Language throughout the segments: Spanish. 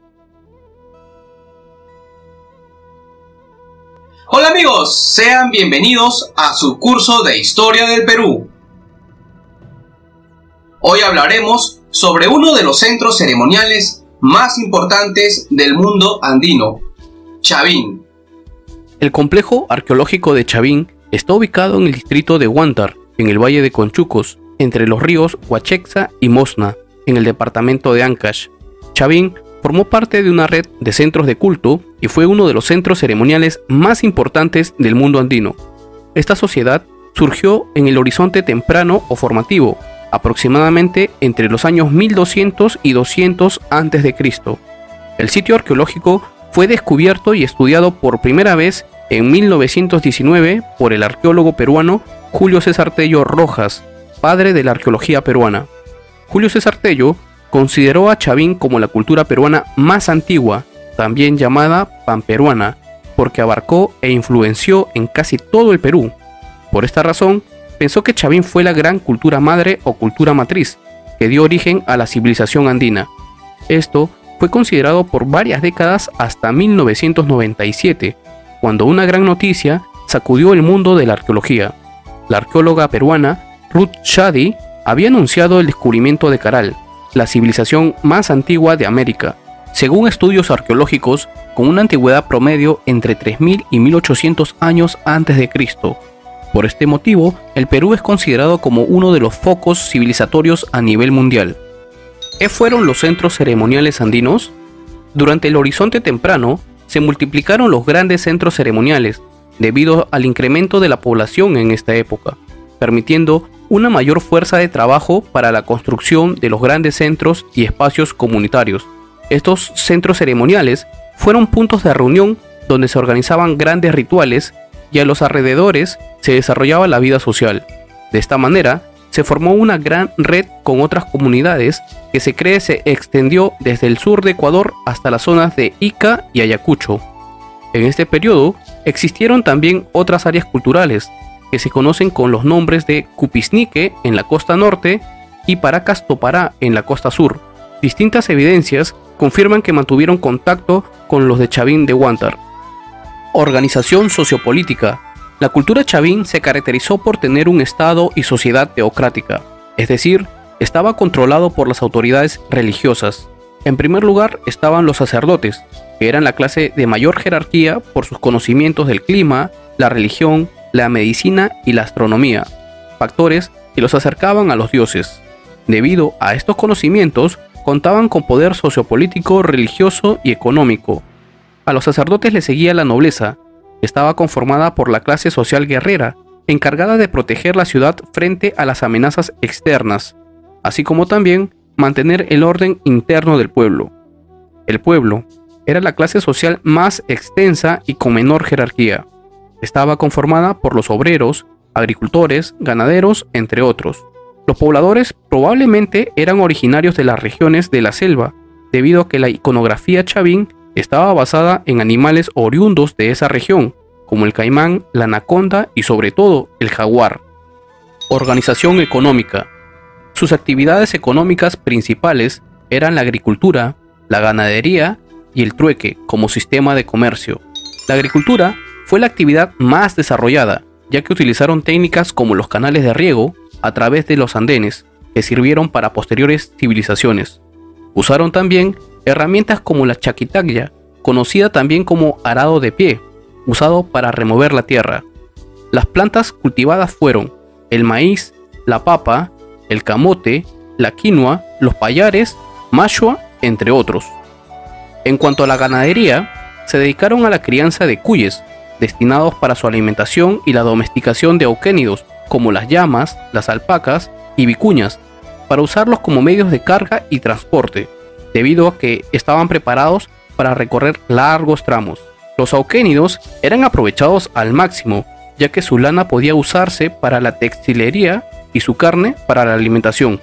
Hola amigos, sean bienvenidos a su curso de Historia del Perú. Hoy hablaremos sobre uno de los centros ceremoniales más importantes del mundo andino, Chavín. El complejo arqueológico de Chavín está ubicado en el distrito de Huántar, en el valle de Conchucos, entre los ríos Huachexa y Mosna, en el departamento de Ancash. Chavín formó parte de una red de centros de culto y fue uno de los centros ceremoniales más importantes del mundo andino. Esta sociedad surgió en el horizonte temprano o formativo, aproximadamente entre los años 1200 y 200 a.C. El sitio arqueológico fue descubierto y estudiado por primera vez en 1919 por el arqueólogo peruano Julio César Tello Rojas, padre de la arqueología peruana. Julio César Tello consideró a Chavín como la cultura peruana más antigua, también llamada panperuana, porque abarcó e influenció en casi todo el Perú. Por esta razón, pensó que Chavín fue la gran cultura madre o cultura matriz, que dio origen a la civilización andina. Esto fue considerado por varias décadas hasta 1997, cuando una gran noticia sacudió el mundo de la arqueología. La arqueóloga peruana Ruth Shady había anunciado el descubrimiento de Caral, la civilización más antigua de América, según estudios arqueológicos con una antigüedad promedio entre 3000 y 1800 años antes de Cristo. Por este motivo, el Perú es considerado como uno de los focos civilizatorios a nivel mundial. ¿Qué fueron los centros ceremoniales andinos? Durante el Horizonte Temprano, se multiplicaron los grandes centros ceremoniales, debido al incremento de la población en esta época, permitiendo una mayor fuerza de trabajo para la construcción de los grandes centros y espacios comunitarios. Estos centros ceremoniales fueron puntos de reunión donde se organizaban grandes rituales y a los alrededores se desarrollaba la vida social. De esta manera, se formó una gran red con otras comunidades que se cree se extendió desde el sur de Ecuador hasta las zonas de Ica y Ayacucho. En este periodo existieron también otras áreas culturales que se conocen con los nombres de Cupisnique en la costa norte y Paracas Topará en la costa sur. Distintas evidencias confirman que mantuvieron contacto con los de Chavín de Huántar. Organización sociopolítica. La cultura Chavín se caracterizó por tener un estado y sociedad teocrática, es decir, estaba controlado por las autoridades religiosas. En primer lugar estaban los sacerdotes, que eran la clase de mayor jerarquía por sus conocimientos del clima, la religión, la medicina y la astronomía, factores que los acercaban a los dioses. Debido a estos conocimientos, contaban con poder sociopolítico, religioso y económico. A los sacerdotes les seguía la nobleza, que estaba conformada por la clase social guerrera, encargada de proteger la ciudad frente a las amenazas externas, así como también mantener el orden interno del pueblo. El pueblo era la clase social más extensa y con menor jerarquía. Estaba conformada por los obreros, agricultores, ganaderos, entre otros. Los pobladores probablemente eran originarios de las regiones de la selva, debido a que la iconografía Chavín estaba basada en animales oriundos de esa región, como el caimán, la anaconda y sobre todo el jaguar. Organización económica. Sus actividades económicas principales eran la agricultura, la ganadería y el trueque como sistema de comercio. La agricultura fue la actividad más desarrollada, ya que utilizaron técnicas como los canales de riego a través de los andenes, que sirvieron para posteriores civilizaciones. Usaron también herramientas como la chaquitaglia, conocida también como arado de pie, usado para remover la tierra. Las plantas cultivadas fueron el maíz, la papa, el camote, la quinoa, los payares, mashua, entre otros. En cuanto a la ganadería, se dedicaron a la crianza de cuyes, destinados para su alimentación y la domesticación de auquénidos, como las llamas, las alpacas y vicuñas, para usarlos como medios de carga y transporte, debido a que estaban preparados para recorrer largos tramos. Los auquénidos eran aprovechados al máximo, ya que su lana podía usarse para la textilería y su carne para la alimentación.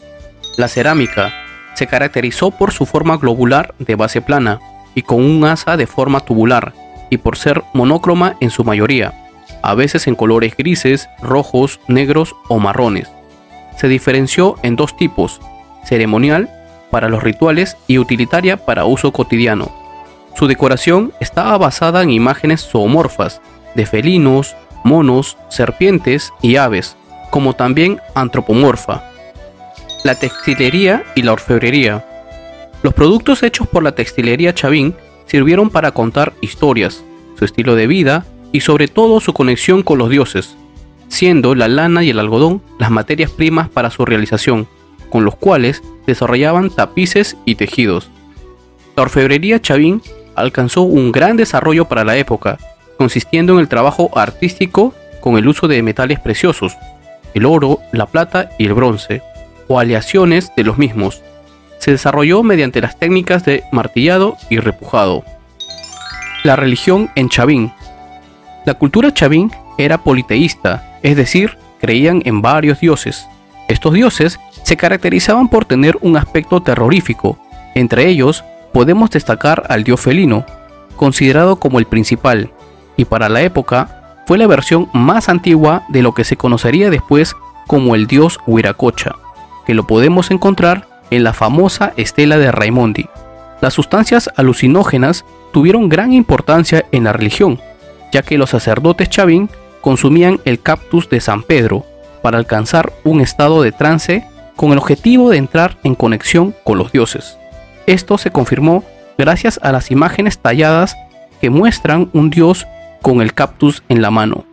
La cerámica se caracterizó por su forma globular de base plana y con un asa de forma tubular, y por ser monócroma en su mayoría, a veces en colores grises, rojos, negros o marrones. Se diferenció en dos tipos: ceremonial, para los rituales y utilitaria para uso cotidiano. Su decoración estaba basada en imágenes zoomorfas de felinos, monos, serpientes y aves, como también antropomorfa. La textilería y la orfebrería. Los productos hechos por la textilería Chavín sirvieron para contar historias, su estilo de vida y sobre todo su conexión con los dioses, siendo la lana y el algodón las materias primas para su realización, con los cuales desarrollaban tapices y tejidos. La orfebrería Chavín alcanzó un gran desarrollo para la época, consistiendo en el trabajo artístico con el uso de metales preciosos, el oro, la plata y el bronce, o aleaciones de los mismos. Se desarrolló mediante las técnicas de martillado y repujado. La religión en Chavín. La cultura Chavín era politeísta, es decir, creían en varios dioses. Estos dioses se caracterizaban por tener un aspecto terrorífico. Entre ellos podemos destacar al dios felino, considerado como el principal, y para la época fue la versión más antigua de lo que se conocería después como el dios Huiracocha, que lo podemos encontrar en la famosa estela de Raimondi. Las sustancias alucinógenas tuvieron gran importancia en la religión, ya que los sacerdotes Chavín consumían el cactus de San Pedro para alcanzar un estado de trance con el objetivo de entrar en conexión con los dioses. Esto se confirmó gracias a las imágenes talladas que muestran un dios con el cactus en la mano.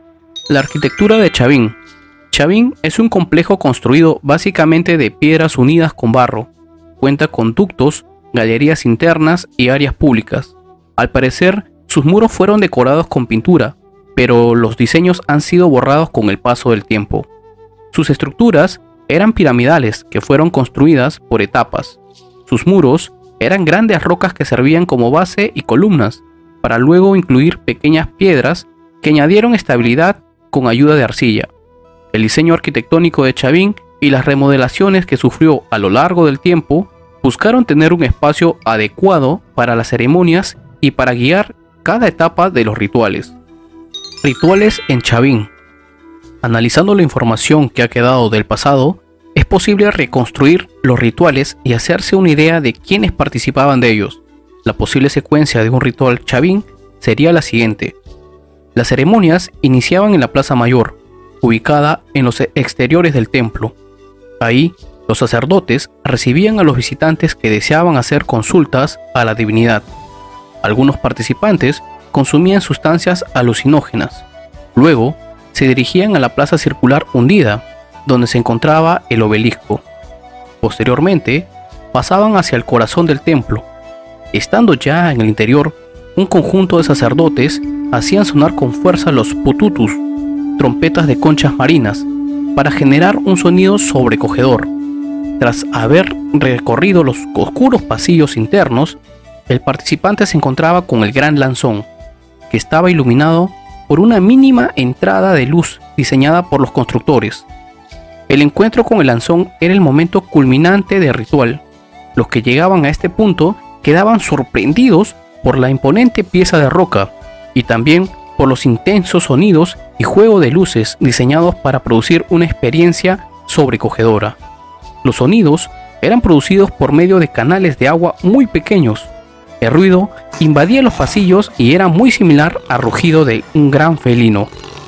La arquitectura de Chavín. Chavín es un complejo construido básicamente de piedras unidas con barro. Cuenta con ductos, galerías internas y áreas públicas. Al parecer, sus muros fueron decorados con pintura, pero los diseños han sido borrados con el paso del tiempo. Sus estructuras eran piramidales que fueron construidas por etapas. Sus muros eran grandes rocas que servían como base y columnas, para luego incluir pequeñas piedras que añadieron estabilidad con ayuda de arcilla. El diseño arquitectónico de Chavín y las remodelaciones que sufrió a lo largo del tiempo buscaron tener un espacio adecuado para las ceremonias y para guiar cada etapa de los rituales. Rituales en Chavín. Analizando la información que ha quedado del pasado, es posible reconstruir los rituales y hacerse una idea de quiénes participaban de ellos. La posible secuencia de un ritual Chavín sería la siguiente. Las ceremonias iniciaban en la Plaza Mayor, ubicada en los exteriores del templo. Ahí, los sacerdotes recibían a los visitantes que deseaban hacer consultas a la divinidad. Algunos participantes consumían sustancias alucinógenas. Luego, se dirigían a la plaza circular hundida, donde se encontraba el obelisco. Posteriormente, pasaban hacia el corazón del templo. Estando ya en el interior, un conjunto de sacerdotes hacían sonar con fuerza los pututus, trompetas de conchas marinas, para generar un sonido sobrecogedor. Tras haber recorrido los oscuros pasillos internos, el participante se encontraba con el gran lanzón, que estaba iluminado por una mínima entrada de luz diseñada por los constructores. El encuentro con el lanzón era el momento culminante del ritual. Los que llegaban a este punto quedaban sorprendidos por la imponente pieza de roca y también por los intensos sonidos y juego de luces diseñados para producir una experiencia sobrecogedora. Los sonidos eran producidos por medio de canales de agua muy pequeños. El ruido invadía los pasillos y era muy similar al rugido de un gran felino.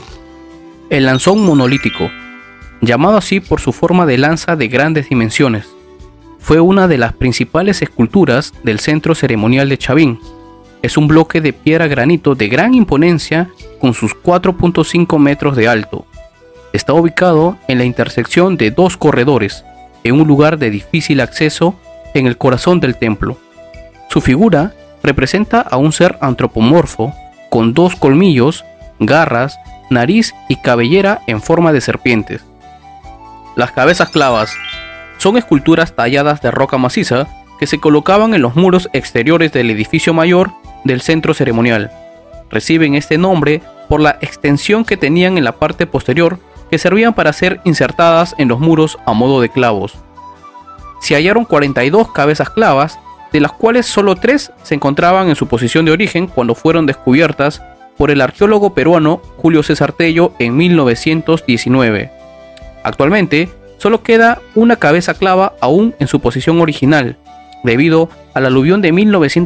El lanzón monolítico, llamado así por su forma de lanza de grandes dimensiones, fue una de las principales esculturas del centro ceremonial de Chavín. Es un bloque de piedra granito de gran imponencia con sus 4.5 metros de alto. Está ubicado en la intersección de dos corredores, en un lugar de difícil acceso en el corazón del templo. Su figura representa a un ser antropomorfo con dos colmillos, garras, nariz y cabellera en forma de serpientes. Las cabezas clavas son esculturas talladas de roca maciza que se colocaban en los muros exteriores del edificio mayor del centro ceremonial. Reciben este nombre por la extensión que tenían en la parte posterior, que servían para ser insertadas en los muros a modo de clavos. Se hallaron 42 cabezas clavas, de las cuales solo 3 se encontraban en su posición de origen cuando fueron descubiertas por el arqueólogo peruano Julio César Tello en 1919. Actualmente solo queda una cabeza clava aún en su posición original, debido al aluvión de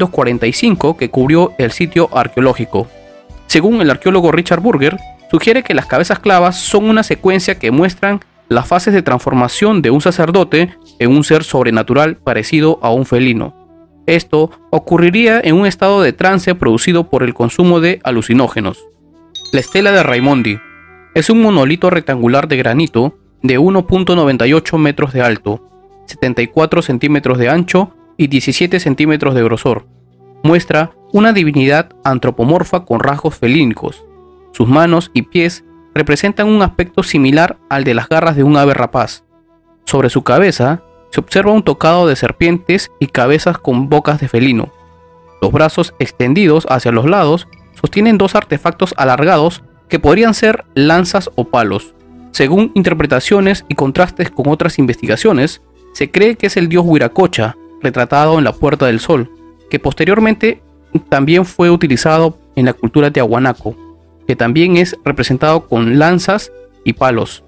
1945 que cubrió el sitio arqueológico. Según el arqueólogo Richard Burger, sugiere que las cabezas clavas son una secuencia que muestran las fases de transformación de un sacerdote en un ser sobrenatural parecido a un felino. Esto ocurriría en un estado de trance producido por el consumo de alucinógenos. La estela de Raimondi es un monolito rectangular de granito de 1.98 metros de alto, 74 centímetros de ancho y 17 centímetros de grosor. Muestra una divinidad antropomorfa con rasgos felínicos. Sus manos y pies representan un aspecto similar al de las garras de un ave rapaz. Sobre su cabeza se observa un tocado de serpientes y cabezas con bocas de felino. Los brazos extendidos hacia los lados sostienen dos artefactos alargados que podrían ser lanzas o palos. Según interpretaciones y contrastes con otras investigaciones, se cree que es el dios Wiracocha, retratado en la Puerta del Sol, que posteriormente también fue utilizado en la cultura tiahuanaco, que también es representado con lanzas y palos.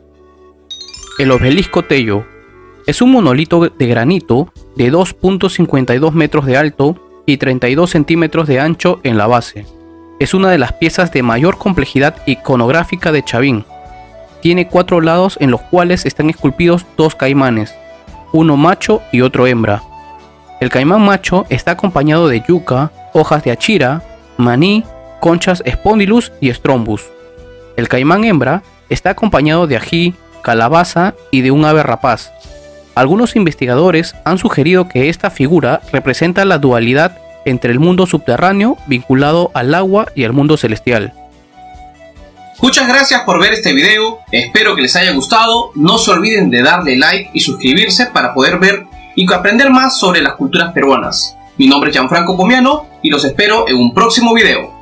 El obelisco Tello es un monolito de granito de 2.52 metros de alto y 32 centímetros de ancho en la base. Es una de las piezas de mayor complejidad iconográfica de Chavín. Tiene 4 lados en los cuales están esculpidos 2 caimanes, uno macho y otro hembra. El caimán macho está acompañado de yuca, hojas de achira, maní, conchas Spondylus y Strombus. El caimán hembra está acompañado de ají, calabaza y de un ave rapaz. Algunos investigadores han sugerido que esta figura representa la dualidad entre el mundo subterráneo vinculado al agua y al mundo celestial. Muchas gracias por ver este video, espero que les haya gustado. No se olviden de darle like y suscribirse para poder ver y aprender más sobre las culturas peruanas. Mi nombre es Gianfranco Pomiano y los espero en un próximo video.